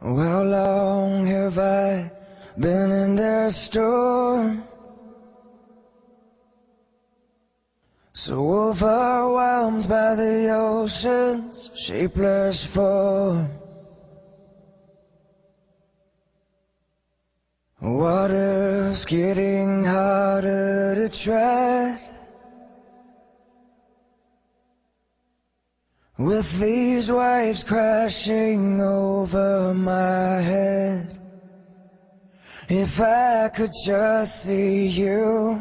How long have I been in their storm? So overwhelmed by the ocean's shapeless form. Water's getting harder to tread, with these waves crashing over my head. If I could just see you,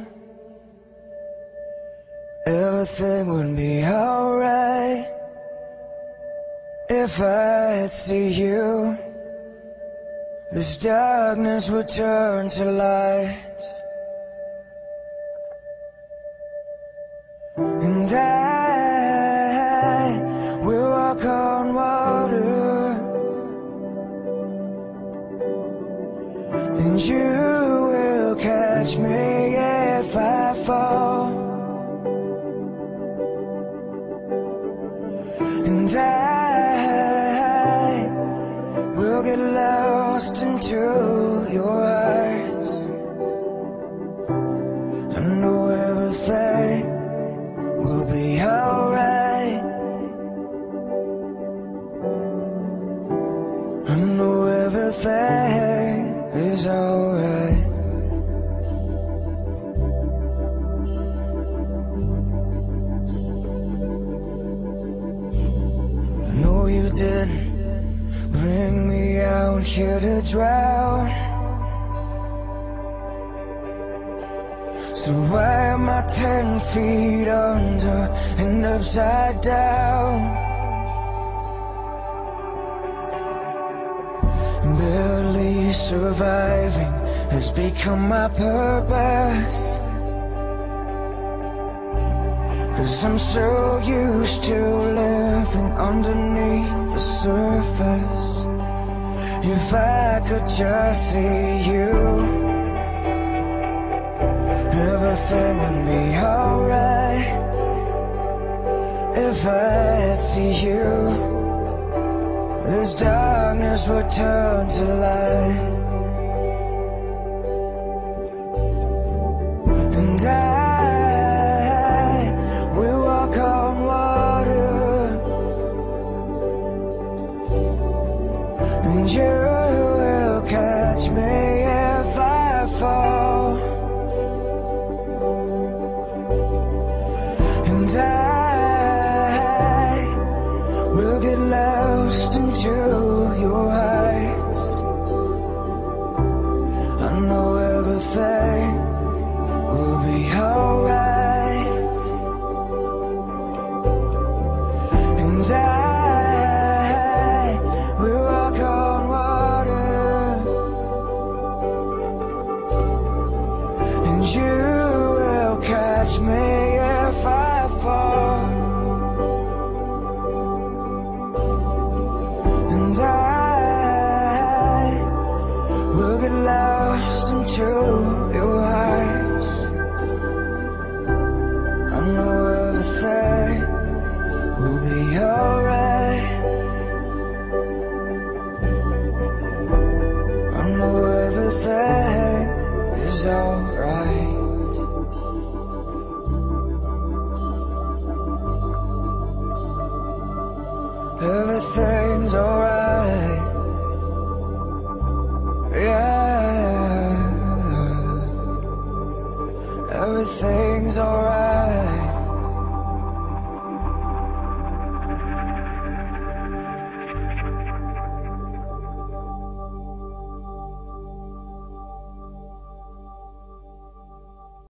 everything would be alright. If I'd see you, this darkness would turn to light. And I will walk on water, and you will catch me if I fall. And I will get lost into your eyes. I know everything will be alright. I know everything is alright. I know you didn't bring me out here to drown, so why am I 10 feet under and upside down? Barely surviving has become my purpose, 'cause I'm so used to living underneath the surface. If I could just see you, everything would be alright. If I'd see you, this darkness would turn to light. And I will walk on water, and you will catch me if I fall. And I will get lost into your eyes. I know everything will be alright. And I will walk on water, and you will catch me if I fall. And I will get lost into your eyes. I know everything will be alright. I know everything is alright. Everything's alright. Yeah, everything's alright.